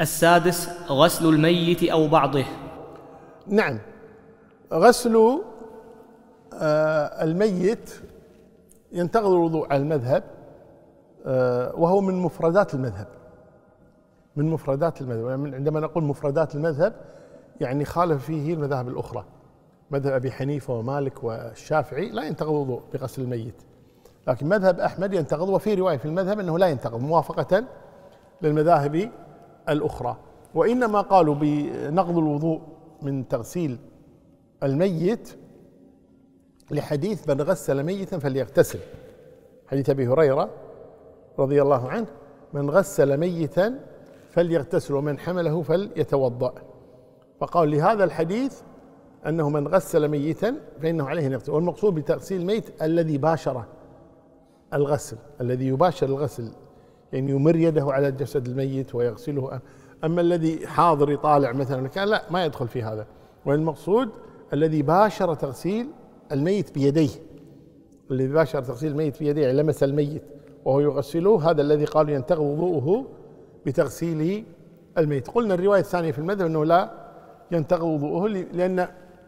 السادس: غسل الميت أو بعضه. نعم، غسل الميت ينتقض الوضوء على المذهب، وهو من مفردات المذهب، من مفردات المذهب. عندما نقول مفردات المذهب يعني خالف فيه المذاهب الأخرى. مذهب أبي حنيفة ومالك والشافعي لا ينتقض الوضوء بغسل الميت، لكن مذهب أحمد ينتقض، وفي رواية في المذهب أنه لا ينتقض موافقة للمذاهب الأخرى. وإنما قالوا بنقض الوضوء من تغسيل الميت لحديث من غسل ميتا فليغتسل، حديث أبي هريرة رضي الله عنه: من غسل ميتا فليغتسل ومن حمله فليتوضأ. فقال لهذا الحديث أنه من غسل ميتا فإنه عليه أن يغتسل، والمقصود بتغسيل الميت الذي باشر الغسل، الذي يباشر الغسل، يعني يمر يده على جسد الميت ويغسله. أما الذي حاضر يطالع مثلا كان لا، ما يدخل في هذا. والمقصود الذي باشر تغسيل الميت بيديه، الذي باشر تغسيل الميت بيديه، يعني لمس الميت وهو يغسله، هذا الذي قالوا ينتقض وضوءه بتغسيل الميت. قلنا الرواية الثانية في المذهب أنه لا ينتقض وضوءه، لأن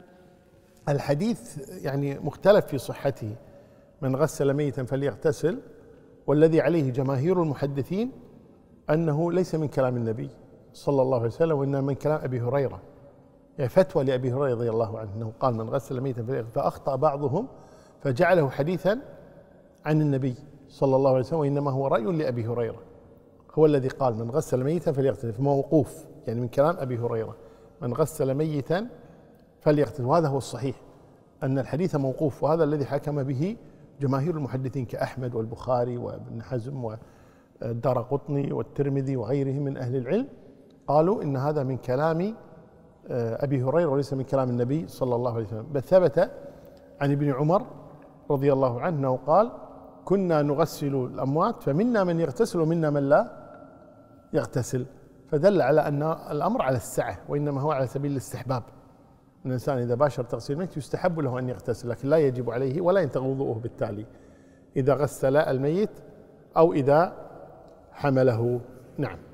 الحديث يعني مختلف في صحته: من غسل ميتا فليغتسل، والذي عليه جماهير المحدثين أنه ليس من كلام النبي صلى الله عليه وسلم، وإنما من كلام أبي هريرة، يعني فتوى لأبي هريرة رضي الله عنه أنه قال من غسل ميتا فليغتسل، فأخطأ بعضهم فجعله حديثا عن النبي صلى الله عليه وسلم، وإنما هو رأي لأبي هريرة، هو الذي قال من غسل ميتا فليغتسل، فموقوف يعني من كلام أبي هريرة: من غسل ميتا فليغتسل. وهذا هو الصحيح، أن الحديث موقوف، وهذا الذي حكم به جماهير المحدثين كأحمد والبخاري وابن حزم والدارقطني والترمذي وغيرهم من أهل العلم، قالوا إن هذا من كلام أبي هريرة وليس من كلام النبي صلى الله عليه وسلم. بل ثبت عن ابن عمر رضي الله عنه أنه قال: كنا نغسل الأموات فمنا من يغتسل ومنا من لا يغتسل. فدل على أن الأمر على السعة، وإنما هو على سبيل الاستحباب. الإنسان إذا باشر تغسيل الميت يستحب له أن يغتسل، لكن لا يجب عليه ولا ينتقض وضوءه بالتالي إذا غسل الميت أو إذا حمله. نعم.